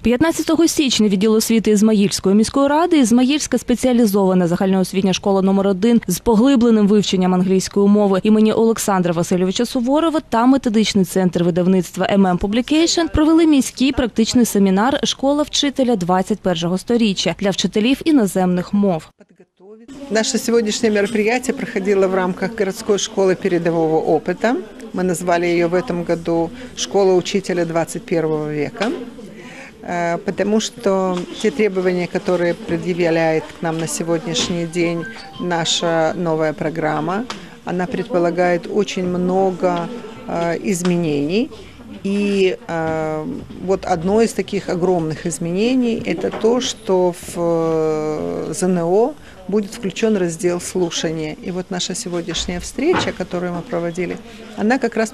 15 січня відділ освіти Ізмаїльської міської ради Ізмаїльська спеціалізована загальноосвітня школа номер 1 з поглибленим вивченням англійської мови імені Олександра Васильовича Суворова та методичний центр видавництва Publication провели міський практичний семінар «Школа вчителя 21-го сторіччя» для вчителів іноземних мов. Наше сегодняшнее мероприятие проходило в рамках городской школы передового опыта. Мы назвали ее в этом году «Школа учителя 21 века». Потому что те требования, которые предъявляет к нам на сегодняшний день наша новая программа, она предполагает очень много изменений. И вот одно из таких огромных изменений – это то, что в ЗНО будет включен раздел слушания. И вот наша сегодняшняя встреча, которую мы проводили, она как раз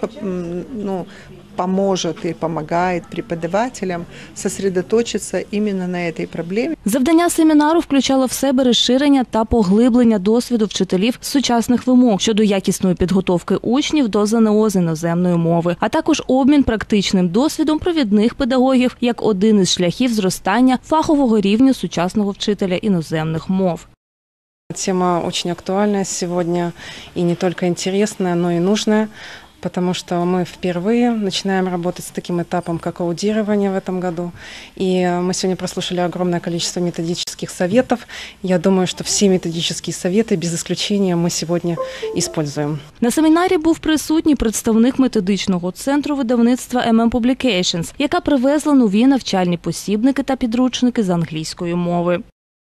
поможет и помогает преподавателям сосредоточиться именно на этой проблеме. Завдання семінару включало в себе розширення та поглиблення досвіду вчителів з сучасних вимог щодо якісної підготовки учнів до ЗНО з іноземної мови, а також обмін практичним досвідом провідних педагогів як один із шляхів зростання фахового рівня сучасного вчителя іноземних мов. Тема очень актуальная сегодня и не только интересная, но и нужная. Потому что мы впервые начинаем работать с таким этапом, как аудирование в этом году. И мы сегодня прослушали огромное количество методических советов. Я думаю, что все методические советы, без исключения, мы сегодня используем. На семінарі був присутній представник методичного центру видавництва Publications, яка привезла нові навчальні посібники та підручники з англійської мови.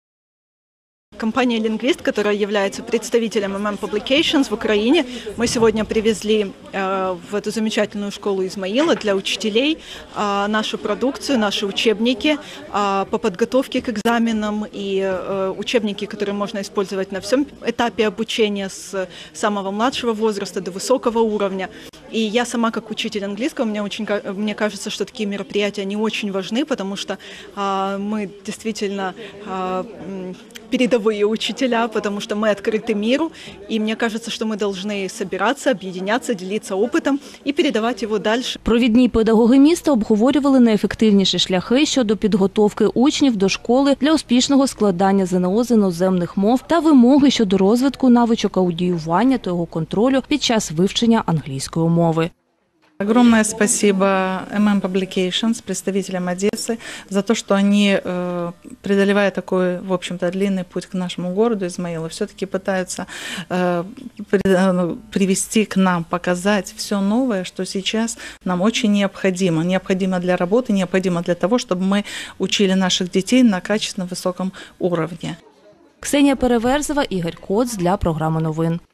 Компания «Лингвист», которая является представителем Publications в Украине, мы сегодня привезли в эту замечательную школу Измаила для учителей нашу продукцию, наши учебники по подготовке к экзаменам и учебники, которые можно использовать на всем этапе обучения с самого младшего возраста до высокого уровня. И я сама, как учитель английского, мне кажется, что такие мероприятия, они очень важны, потому что мы действительно передовые учителя, потому что мы открыты миру, и мне кажется, что мы должны собираться, объединяться, делиться опытом и передавать его дальше. Провідні педагоги міста обговорювали найефективніші шляхи щодо підготовки учнів до школи для успішного складання ЗНО з іноземних мов та вимоги щодо розвитку навичок аудіювання та його контролю під час вивчення англійської мови. Огромное спасибо Publications, представителям Одессы, за то, что они, преодолевая такой, в общем-то, длинный путь к нашему городу Измаилу, все-таки пытаются привести к нам, показать все новое, что сейчас нам очень необходимо. Необходимо для работы, необходимо для того, чтобы мы учили наших детей на качественно высоком уровне. Ксенія Переверзева, Ігор Коц для програми новин.